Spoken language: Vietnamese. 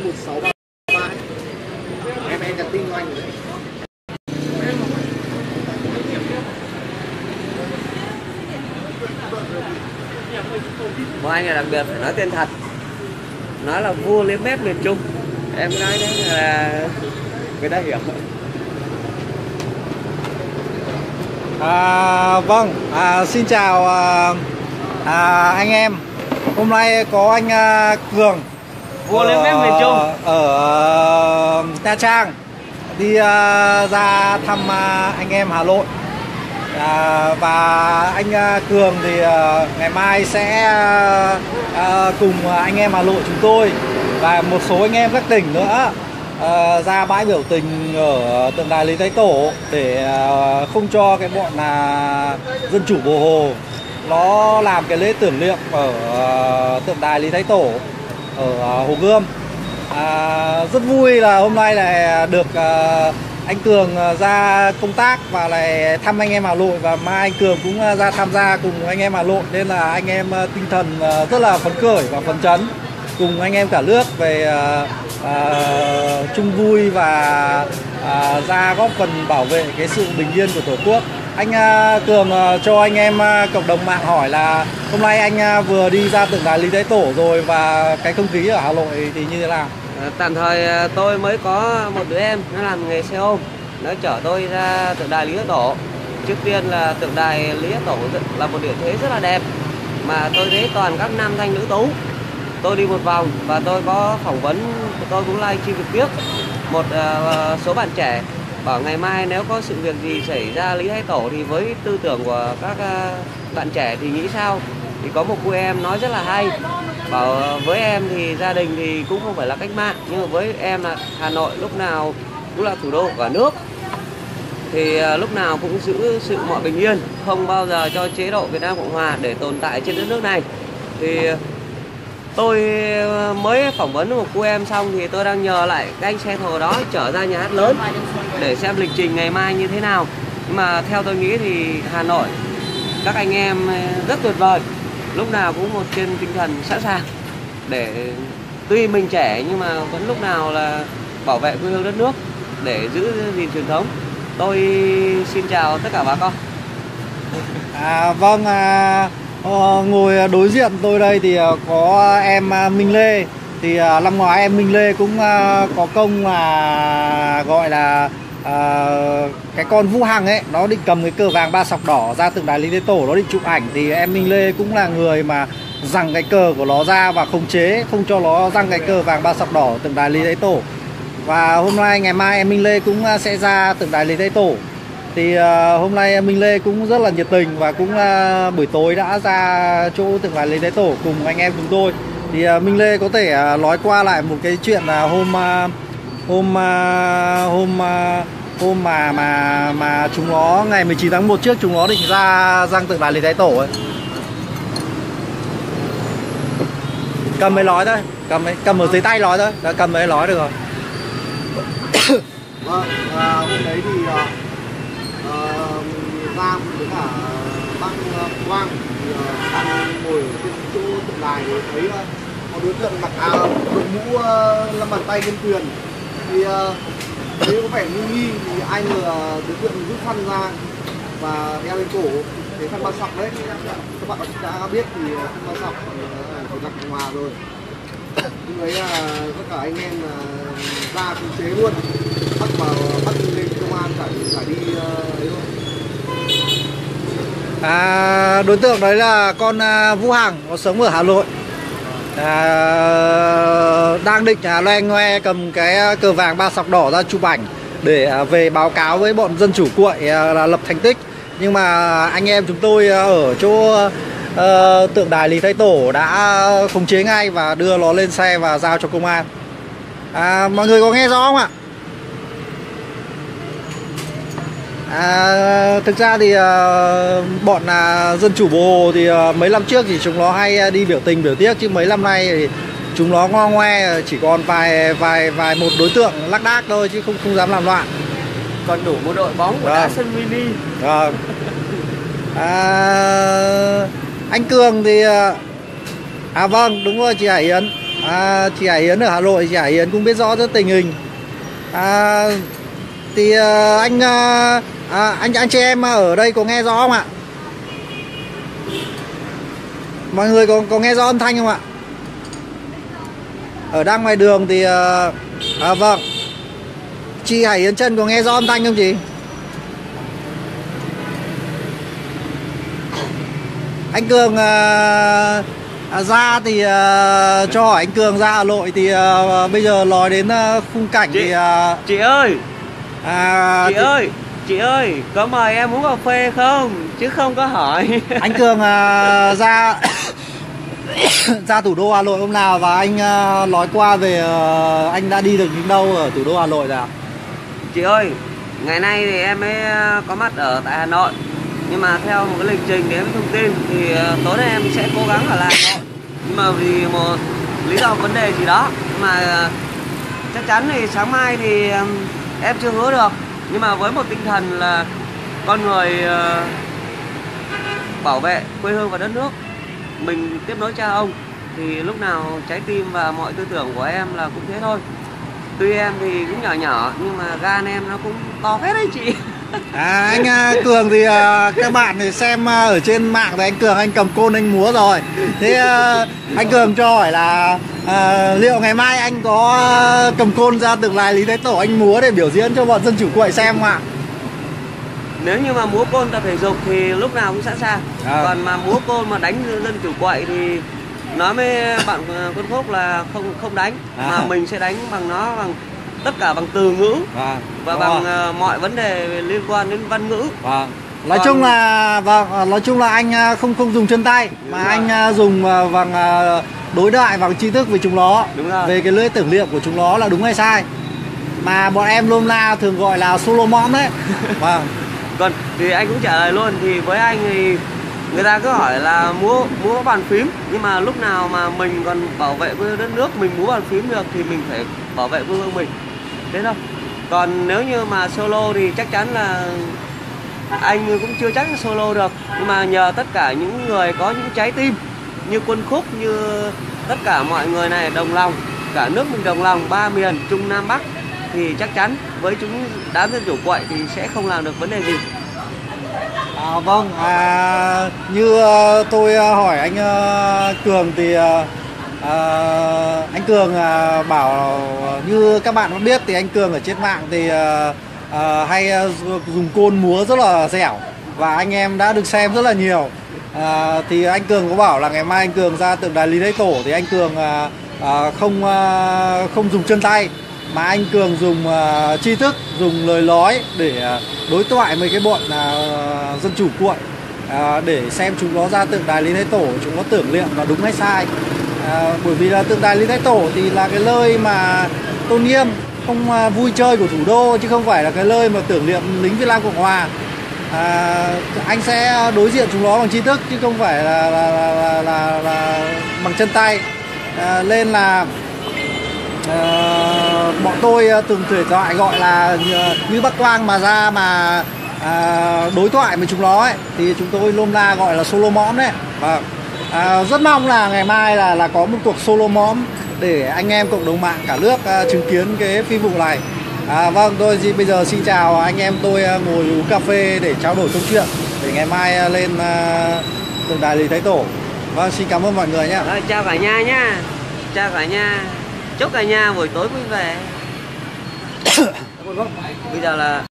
1633. Em nhắn tin cho anh rồi đấy. Một anh là đặc biệt phải nói tên thật, nói là vua liếm mép miền Trung. Em nói đấy là người ta hiểu. Vâng, xin chào anh em. Hôm nay có anh Cường Vua liếm mép miền Trung ở Nha Trang đi ra thăm anh em Hà Nội. Và anh Cường thì ngày mai sẽ cùng anh em Hà Nội chúng tôi và một số anh em các tỉnh nữa ra bãi biểu tình ở tượng đài Lý Thái Tổ để không cho cái bọn dân chủ Bồ Hồ nó làm cái lễ tưởng niệm ở tượng đài Lý Thái Tổ ở Hồ Gươm. Rất vui là hôm nay lại được anh Cường ra công tác và lại thăm anh em Hà Nội, và mai anh Cường cũng ra tham gia cùng anh em Hà Nội, nên là anh em tinh thần rất là phấn khởi và phấn chấn cùng anh em cả nước về chung vui và ra góp phần bảo vệ cái sự bình yên của Tổ quốc. Anh Cường cho anh em cộng đồng mạng hỏi là hôm nay anh vừa đi ra tượng đài Lý Thái Tổ rồi, và cái không khí ở Hà Nội thì như thế nào? Tạm thời tôi mới có một đứa em nó làm nghề xe ôm, nó chở tôi ra tượng đài Lý Thái Tổ. Trước tiên là tượng đài Lý Thái Tổ là một địa thế rất là đẹp, mà tôi thấy toàn các nam thanh nữ tú. Tôi đi một vòng và tôi có phỏng vấn, tôi cũng livestream trực tiếp một số bạn trẻ, bảo ngày mai nếu có sự việc gì xảy ra Lý Thái Tổ thì với tư tưởng của các bạn trẻ thì nghĩ sao. Thì có một cô em nói rất là hay, bảo với em thì gia đình thì cũng không phải là cách mạng, nhưng mà với em là Hà Nội lúc nào cũng là thủ đô của cả nước, thì lúc nào cũng giữ sự mọi bình yên, không bao giờ cho chế độ Việt Nam Cộng Hòa để tồn tại trên đất nước này. Thì tôi mới phỏng vấn một cô em xong thì tôi đang nhờ lại cái anh xe thồ đó chở ra nhà hát lớn để xem lịch trình ngày mai như thế nào. Nhưng mà theo tôi nghĩ thì Hà Nội các anh em rất tuyệt vời, lúc nào cũng một trên tinh thần sẵn sàng để tuy mình trẻ nhưng mà vẫn lúc nào là bảo vệ quê hương đất nước để giữ gìn truyền thống. Tôi xin chào tất cả bà con. Vâng, ngồi đối diện tôi đây thì có em Minh Lê. Thì năm ngoái em Minh Lê cũng có công là gọi là cái con Vũ Hằng ấy, nó định cầm cái cờ vàng 3 sọc đỏ ra tượng đài Lý Thái Tổ, nó định chụp ảnh. Thì em Minh Lê cũng là người mà giằng cái cờ của nó ra và khống chế không cho nó giăng cái cờ vàng 3 sọc đỏ tượng đài Lý Thái Tổ. Và hôm nay ngày mai em Minh Lê cũng sẽ ra tượng đài Lý Thái Tổ. Thì hôm nay em Minh Lê cũng rất là nhiệt tình và cũng buổi tối đã ra chỗ tượng đài Lý Thái Tổ cùng anh em chúng tôi. Thì Minh Lê có thể nói qua lại một cái chuyện là hôm mà chúng nó ngày 19 tháng 1 trước chúng nó định ra giăng tượng đài Lý Thái Tổ ấy. Cầm mới nói thôi, cầm ở dưới tay nói thôi, đã cầm mới nói được rồi. Vâng, hôm đấy thì Giang với cả bác Quang thì đang ngồi ở trên chỗ tượng đài thì thấy một đối tượng mặc áo đội mũ lâm bàn tay lên thuyền. Thì thấy có vẻ nghi nghi thì ai ngờ đối tượng rút khăn ra và đeo lên cổ, cái khăn bao sọc đấy. Các bạn đã biết thì khăn bao sọc thì đặt Cộng Hòa rồi. Lúc đấy là tất cả anh em ra khống chế luôn, bắt lên công an phải đi ấy thôi. Đối tượng đấy là con Vũ Hằng, nó sống ở Hà Nội. Đang định loe ngoe cầm cái cờ vàng 3 sọc đỏ ra chụp ảnh để về báo cáo với bọn dân chủ cuội là lập thành tích. Nhưng mà anh em chúng tôi ở chỗ tượng đài Lý Thái Tổ đã khống chế ngay và đưa nó lên xe và giao cho công an. Mọi người có nghe rõ không ạ? Thực ra thì bọn dân chủ Bồ Hồ thì mấy năm trước thì chúng nó hay đi biểu tình biểu tiếc, chứ mấy năm nay thì chúng nó ngo ngoe, chỉ còn vài một đối tượng lác đác thôi chứ không dám làm loạn. Còn đủ một đội bóng của đá sân mini. Anh Cường thì vâng đúng rồi chị Hải Yến. Chị Hải Yến ở Hà Nội, chị Hải Yến cũng biết rõ rất tình hình. Thì anh chị em ở đây có nghe rõ không ạ? Mọi người có nghe rõ âm thanh không ạ? Ở đang ngoài đường thì vâng. Chị Hải Yến Trân có nghe rõ âm thanh không chị? Anh Cường ra thì cho hỏi anh Cường ra Hà Nội thì bây giờ nói đến khung cảnh thì chị ơi, thì, chị ơi, có mời em uống cà phê không? Chứ không có hỏi. anh Cường ra ra thủ đô Hà Nội hôm nào và anh nói qua về anh đã đi được những đâu ở thủ đô Hà Nội rồi ạ? Chị ơi, ngày nay thì em mới có mặt ở tại Hà Nội. Nhưng mà theo một cái lịch trình để em thông tin thì tối nay em sẽ cố gắng ở lại Hà Nội. Nhưng mà vì một lý do vấn đề gì đó mà chắc chắn thì sáng mai thì em chưa hứa được. Nhưng mà với một tinh thần là con người bảo vệ quê hương và đất nước, mình tiếp nối cha ông, thì lúc nào trái tim và mọi tư tưởng của em là cũng thế thôi. Tuy em thì cũng nhỏ nhỏ nhưng mà gan em nó cũng to phết đấy chị. Anh Cường thì các bạn thì xem ở trên mạng thì anh Cường anh cầm côn anh múa rồi. Thế anh Cường cho hỏi là liệu ngày mai anh có cầm côn ra tượng đài Lý Thái Tổ anh múa để biểu diễn cho bọn dân chủ quậy xem không ạ? Nếu như mà múa côn tập thể dục thì lúc nào cũng sẵn sàng. Còn mà múa côn mà đánh dân chủ quậy thì nói với bạn Quân Phúc là không đánh, mà mình sẽ đánh bằng nó, bằng tất cả bằng từ ngữ và bằng mọi vấn đề liên quan đến văn ngữ. Nói chung là anh không dùng chân tay mà anh dùng bằng đối thoại bằng tri thức về chúng nó, về cái lưỡi tưởng niệm của chúng nó là đúng hay sai, mà bọn em nôm na thường gọi là solo mõm đấy. Còn thì anh cũng trả lời luôn, thì với anh thì người ta cứ hỏi là múa bàn phím, nhưng mà lúc nào mà mình còn bảo vệ quê đất nước, mình múa bàn phím được thì mình phải bảo vệ quê hương mình, thế thôi. Còn nếu như mà solo thì chắc chắn là anh cũng chưa chắc là solo được, nhưng mà nhờ tất cả những người có những trái tim như Quân Khúc, như tất cả mọi người này đồng lòng, cả nước mình đồng lòng, ba miền Trung Nam Bắc, thì chắc chắn với chúng đám dân chủ quậy thì sẽ không làm được vấn đề gì. Như tôi hỏi anh Cường thì anh Cường bảo như các bạn có biết thì anh Cường ở trên mạng thì hay dùng côn múa rất là dẻo và anh em đã được xem rất là nhiều. Thì anh Cường có bảo là ngày mai anh Cường ra tượng đài Lý Thái Tổ thì anh Cường không dùng chân tay mà anh Cường dùng tri thức, dùng lời nói để đối thoại với cái bọn dân chủ cuội, để xem chúng nó ra tượng đài Lý Thái Tổ chúng nó tưởng niệm là đúng hay sai. Bởi vì là tượng đài Lý Thái Tổ thì là cái nơi mà tôn nghiêm, không vui chơi của thủ đô, chứ không phải là cái nơi mà tưởng niệm lính Việt Nam Cộng Hòa. Anh sẽ đối diện chúng nó bằng tri thức chứ không phải là bằng chân tay. Nên là bọn tôi từng thể thoại gọi là như Bắc Quang mà ra mà đối thoại với chúng nó ấy, thì chúng tôi nôm na gọi là solo mõm đấy. Rất mong là ngày mai là có một cuộc solo mõm để anh em cộng đồng mạng cả nước chứng kiến cái phi vụ này. Vâng, tôi bây giờ xin chào anh em, tôi ngồi uống cà phê để trao đổi câu chuyện để ngày mai lên tượng đài Lý Thái Tổ. Vâng, xin cảm ơn mọi người nhé. Chào cả nhà nhá. Chào cả nhà. Chúc cả nhà buổi tối vui vẻ. Bây giờ là